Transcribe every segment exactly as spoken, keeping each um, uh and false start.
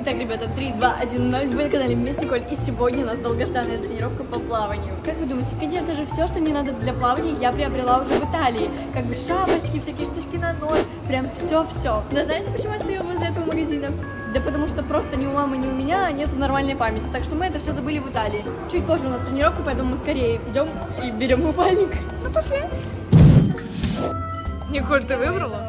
Итак, ребята, три, два, один, ноль, вы на канале Мисс Николь, и сегодня у нас долгожданная тренировка по плаванию. Как вы думаете, конечно же, все, что мне надо для плавания, я приобрела уже в Италии. Как бы шапочки, всякие штучки на нос, прям все-все. Но знаете, почему я стою возле этого магазина? Да потому что просто ни у мамы, ни у меня нет нормальной памяти, так что мы это все забыли в Италии. Чуть позже у нас тренировка, поэтому мы скорее идем и берем купальник. Ну пошли! Николь, ты выбрала?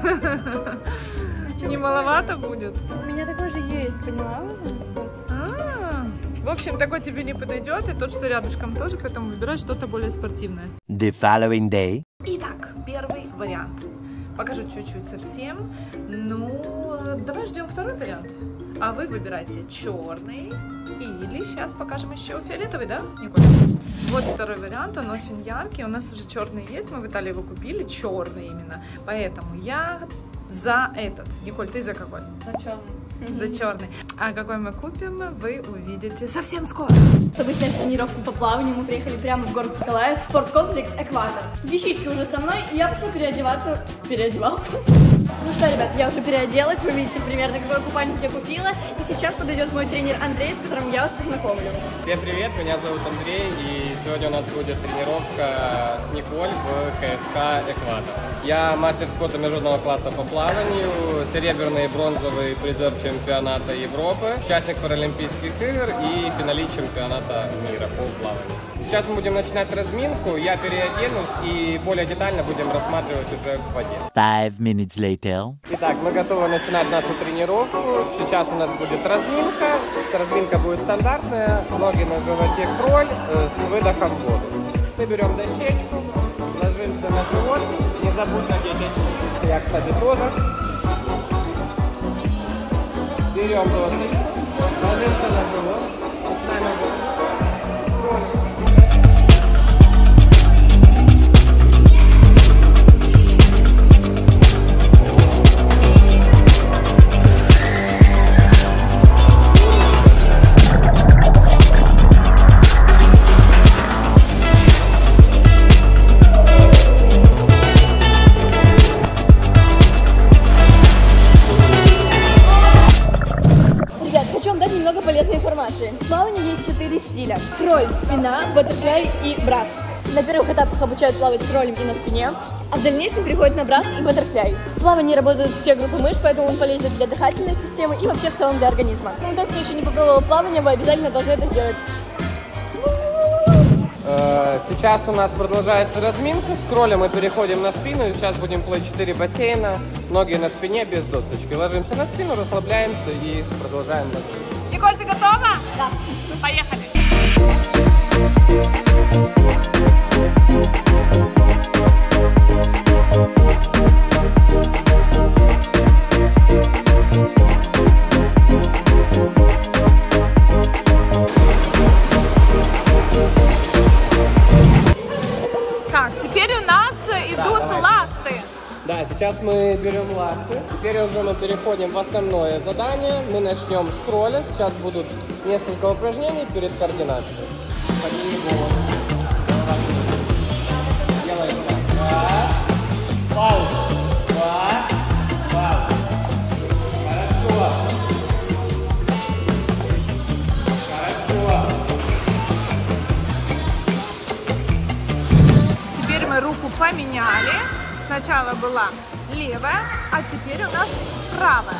Не маловато будет? У меня такой же есть, поняла уже? А, в общем, такой тебе не подойдет, и тот, что рядышком тоже, поэтому выбирай что-то более спортивное. The following day. Итак, первый вариант. Покажу чуть-чуть совсем. Ну, давай ждем второй вариант. А вы выбирайте черный или сейчас покажем еще фиолетовый, да, Николь? Вот второй вариант, он очень яркий. У нас уже черный есть, мы в Италии его купили, черный именно. Поэтому я за этот. Николь, ты за какой? За черный. За черный. А какой мы купим, вы увидите совсем скоро. Чтобы снять тренировку по плаванию, мы приехали прямо в город Николаев в спорткомплекс «Экватор». Вещички уже со мной, и я пошла переодеваться. Переодевал. Ну что, ребят, я уже переоделась, вы видите примерно, какой купальник я купила. И сейчас подойдет мой тренер Андрей, с которым я вас познакомлю. Всем привет, меня зовут Андрей, и сегодня у нас будет тренировка с Николь в КСК «Экватор». Я мастер спорта международного класса по плаванию, серебряный и бронзовый призер чемпионата Европы, участник Паралимпийских игр и финалист чемпионата мира по плаванию. Сейчас мы будем начинать разминку, я переоденусь и более детально будем рассматривать уже в воде. Five minutes later. Итак, мы готовы начинать нашу тренировку. Сейчас у нас будет разминка. Разминка будет стандартная, ноги на животе кроль э, с выдохом в воду. Мы берем дощечку, ложимся на живот, не забудь надеть очки. Я, кстати, тоже. Берем досочку, ложимся на живот, начинаем кроль. В плавании есть четыре стиля. Кроль, спина, баттерфляй и брас. На первых этапах обучают плавать с кролем и на спине, а в дальнейшем переходят на брас и баттерфляй. В плавании работают все группы мышц, поэтому он полезен для дыхательной системы и вообще в целом для организма. Ну, тот, кто еще не попробовал плавание, вы обязательно должны это сделать. Сейчас у нас продолжается разминка. С кролем мы переходим на спину. И сейчас будем плыть четыре бассейна. Ноги на спине без досочки. Ложимся на спину, расслабляемся и продолжаем разминку. Николь, ты готова? Да. Поехали! Так, теперь у нас идут да, ласты. Да, сейчас мы берем ласты. Теперь уже мы переходим в основное задание. Мы начнем с кроля. Сейчас будут несколько упражнений перед координацией. Подними голову. Делаем так. Раз. Пауза. Два. Пауза. Хорошо. Хорошо. Теперь мы руку поменяли. Сначала была левая, а теперь у нас правая.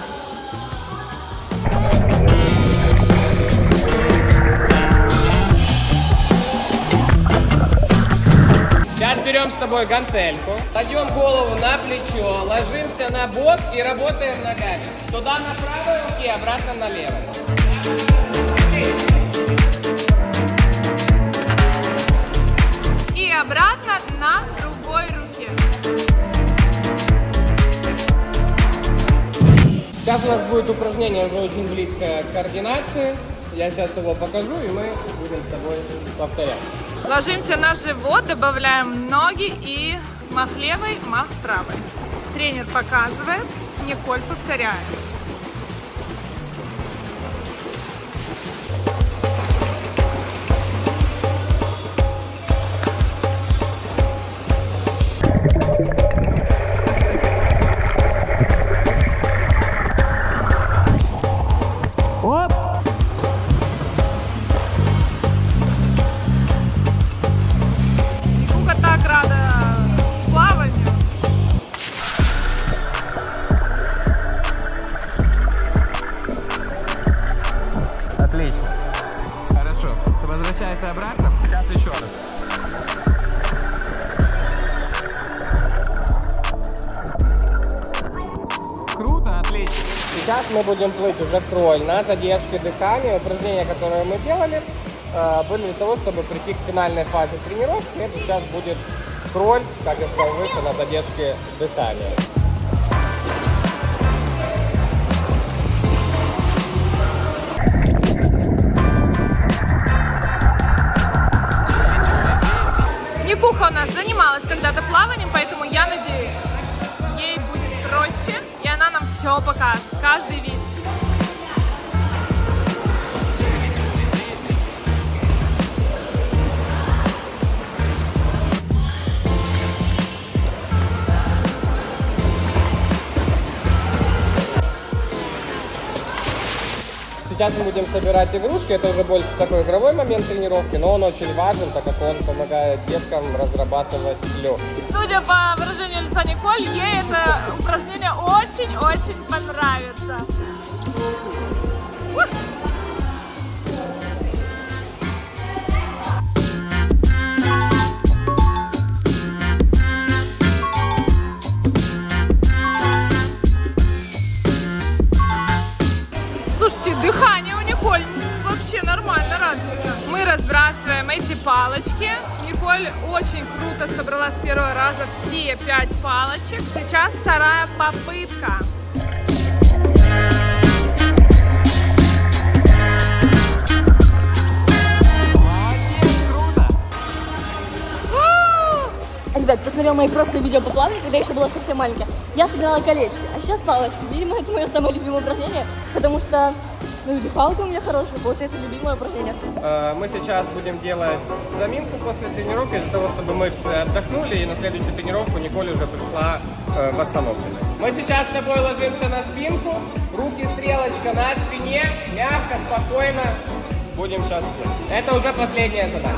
Сейчас берем с тобой гантельку, кладем голову на плечо, ложимся на бок и работаем ногами. Туда на правой руке, обратно на левой. И обратно на другой руке. Сейчас у нас будет упражнение уже очень близкое к координации. Я сейчас его покажу, и мы будем с тобой повторять. Ложимся на живот, добавляем ноги и мах левой, мах правой. Тренер показывает, Николь повторяет. Сейчас мы будем плыть уже кроль на задержке дыхания. Упражнения, которые мы делали, были для того, чтобы прийти к финальной фазе тренировки. Это сейчас будет кроль, как я сказал выше, на задержке дыхания. Никуха у нас занималась когда-то плаванием, поэтому я надеюсь, ей будет проще, и она нам все покажет, каждый вид. Сейчас мы будем собирать игрушки, это уже больше такой игровой момент тренировки, но он очень важен, так как он помогает деткам разрабатывать легкость. Судя по выражению лица Николь, ей это упражнение очень-очень понравится. Слушайте, дыхание у Николь вообще нормально развито. Мы разбрасываем эти палочки. Николь очень круто собрала с первого раза все пять палочек. Сейчас вторая попытка. Ребят, кто смотрел мои прошлые видео по плаванию, когда я еще была совсем маленькая, я собирала колечки, а сейчас палочки. Видимо, это мое самое любимое упражнение, потому что ну, дыхалка у меня хорошая, получается любимое упражнение. Мы сейчас будем делать заминку после тренировки, для того, чтобы мышцы отдохнули, и на следующую тренировку Николь уже пришла восстановленной. Мы сейчас с тобой ложимся на спинку, руки стрелочка на спине, мягко, спокойно будем сейчас делать. Это уже последняя задача.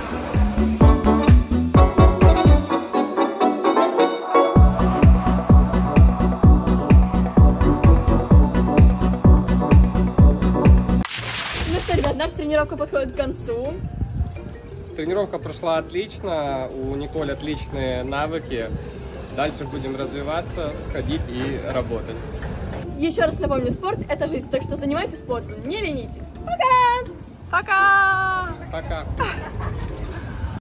Наша тренировка подходит к концу. Тренировка прошла отлично, у Николь отличные навыки. Дальше будем развиваться, ходить и работать. Еще раз напомню, спорт – это жизнь, так что занимайтесь спортом, не ленитесь. Пока! Пока! Пока!